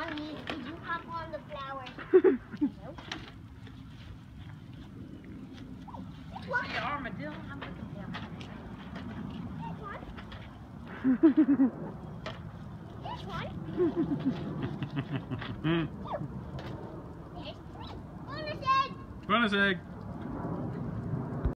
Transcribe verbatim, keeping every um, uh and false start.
Mommy, did you hop on the flower? Nope. What? The armadillo. I'm looking down. This one. Bonus egg! Bonus egg!